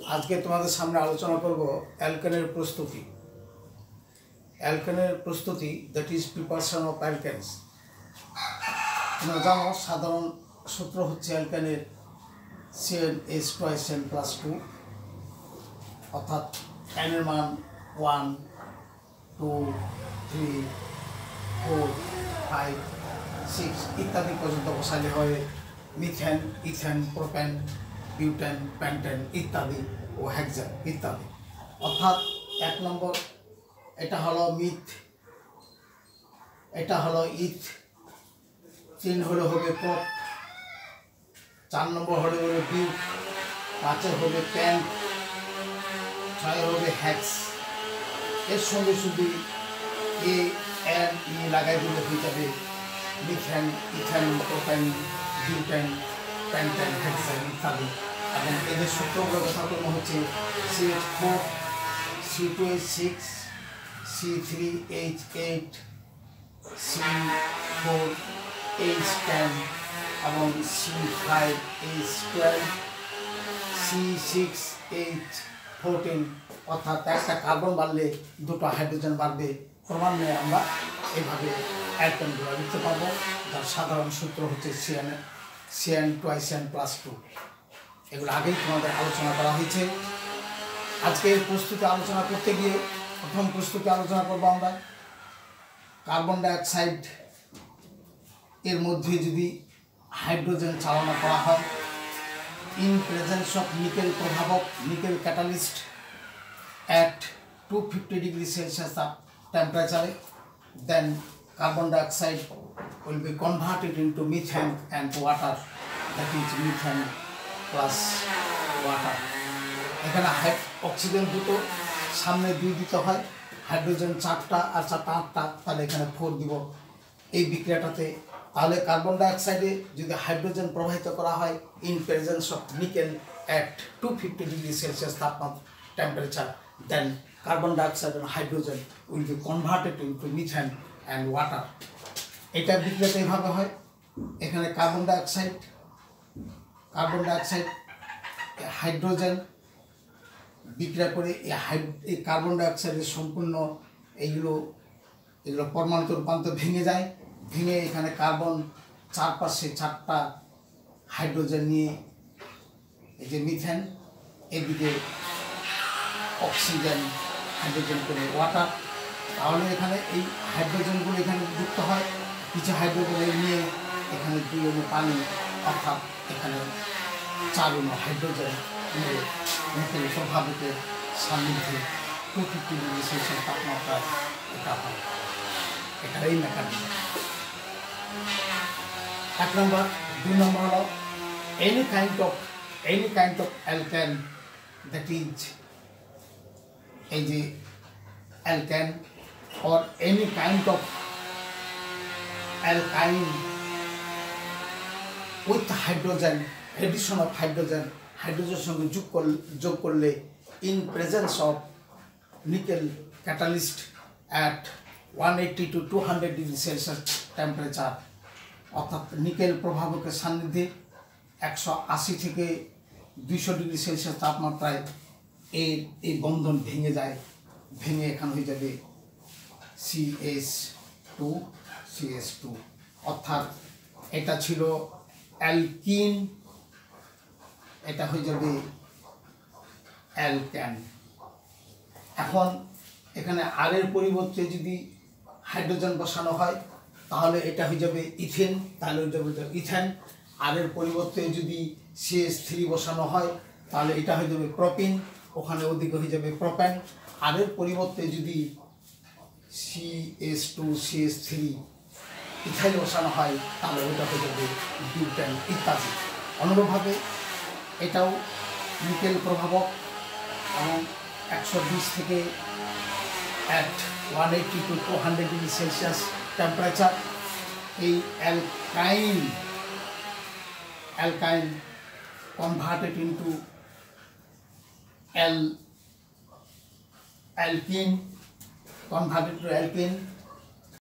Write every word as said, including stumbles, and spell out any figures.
आज के तुम्हारे सामने आलोचना करब অ্যালকেনের प्रस्तुति অ্যালকেনের प्रस्तुति that is preparation of alkanes. তোমরা জানো সাধারণ সূত্র হচ্ছে অ্যালকেনের C N S twice N plus two, অর্থাৎ এন এর মান one two three four five six ইত্যাদি পর্যন্ত বসালে হয় methane, ethane, propane, butane, pentane ইত্যাদি ও হেক্সেন ইত্যাদি। অর্থাৎ এক নম্বর এটা হলো মিথ, এটা হলো ইথ, তিন হলে হবে প্রপ, চার নম্বর হলে হবে বিউট, পাঁচে হবে পেন, ছয় হবে হ্যাক্স। এর সঙ্গে শুধু এ এন ই লাগাই দিলে হয়ে যাবে methane, ethane, propane, butane, pentane, hexane ইত্যাদি। এবং এদের সূত্রগুলো যথাক্রম হচ্ছে C H four, C two H six, C three H eight, C four H ten এবং C five H twelve, C six H fourteen. অর্থাৎ একটা কার্বন বাড়লে দুটো হাইড্রোজেন বাড়বে। ক্রমান্বয়ে আমরা এইভাবে অ্যালকেনগুলো লিখতে পারবো, যার সাধারণ সূত্র হচ্ছে C N C N twice N plus two. এগুলো আগেই তোমাদের আলোচনা করা হয়েছে। আজকে প্রস্তুতি আলোচনা করতে গিয়ে প্রথম প্রস্তুতি আলোচনা করবো আমরা কার্বন ডাইঅক্সাইড এর মধ্যে যদি হাইড্রোজেন চালনা করা হয় ইন প্রেজেন্স অফ নিকেল প্রভাবক, nickel catalyst at two fifty degree Celsius টেম্পারেচারে, then carbon dioxide will be converted into methane and water, that is methane plus water. এখানে অক্সিজেন দুটো, সামনে দুই দিতে হয়, হাইড্রোজেন চারটা আর চারটা আটটা, তাহলে এখানে ফোর দিব এই বিক্রিয়াটাতে। তাহলে কার্বন ডাইঅক্সাইডে যদি হাইড্রোজেন প্রবাহিত করা হয় in presence of nickel at two fifty degree Celsius তাপমাত্রা temperature, then carbon dioxide and hydrogen will be converted into methane and water. এটা বিক্রিয়াটা এইভাবে হয়। এখানে carbon dioxide carbon dioxide hydrogen বিক্রিয়া করে এই কার্বন ডাইঅক্সাইডের সম্পূর্ণ এইগুলো এগুলো পরমাণুতে রূপান্তর ভেঙে যায়। ভেঙে এখানে কার্বন চারপাশে চারটা হাইড্রোজেন নিয়ে এই যে মিথেন, এদিকে অক্সিজেন, হাইড্রোজেন করে ওয়াটার। তাহলে এখানে এই হাইড্রোজেনগুলো এখানে যুক্ত হয়, কিছু হাইড্রোজেন নিয়ে এখানে দুই অণু পানি, অর্থাৎ এখানে চার অণু হাইড্রোজেন নিয়ে নিকেল প্রভাবিতের সান্নিধ্যে টু ফিফটি ডিগ্রি সেলসিয়াস তাপমাত্রায় এটা হয়। এটা এই মেকানিজম এক নম্বর। দুই নম্বর হলো any kind of any kind of alkane, that is এই যে alkane or any kind of alkyne with hydrogen, addition of hydrogen, hydrogen সঙ্গে যোগ যোগ করলে in presence of nickel catalyst at one eighty to two hundred degree Celsius temperature, অর্থাৎ nickel প্রভাবকের সান্নিধ্যে একশো আশি থেকে দুইশো ডিগ্রি সেলসিয়াস তাপমাত্রায় এর এই বন্ধন ভেঙে যায়। ভেঙে এখানে হয়ে যাবে C S two C S two, অর্থাৎ এটা ছিল অ্যালকিন, এটা হয়ে যাবে অ্যালকেন। এখন এখানে আর এর পরিবর্তে যদি হাইড্রোজেন বসানো হয় তাহলে এটা হয়ে যাবে ইথেন, তাহলে হয়ে যাবে ইথেন। আর এর পরিবর্তে যদি সি এস থ্রি বসানো হয় তাহলে এটা হয়ে যাবে প্রোপিন, ওখানে ওদিকে হয়ে যাবে প্রোপেন। আর এর পরিবর্তে যদি C S two C S three ethyl বসানো হয় তাহলে ওটা হয়ে যাবে বিউটেন ইত্যাদি। অনুরূপভাবে এটাও নিকেল প্রভাবক এবং একশো বিশ থেকে at one eighty two two hundred degree Celsius temperature এই অ্যালকাইন অ্যালকাইন কনভার্টেড ইন্টু অ্যাল alkene converted to alkene